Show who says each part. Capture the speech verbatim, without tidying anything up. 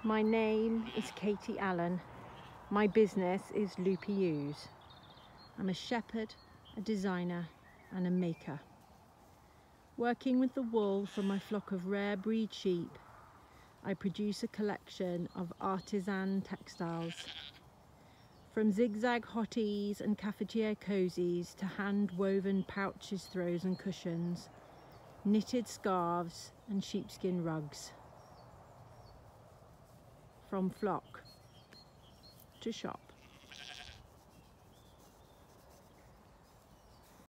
Speaker 1: My name is Katie Allen. My business is Loopy Ewes. I'm a shepherd, a designer and a maker. Working with the wool from my flock of rare breed sheep, I produce a collection of artisan textiles. From zigzag hotties and cafetiere cozies to hand-woven pouches, throws and cushions, knitted scarves and sheepskin rugs. From flock to shop.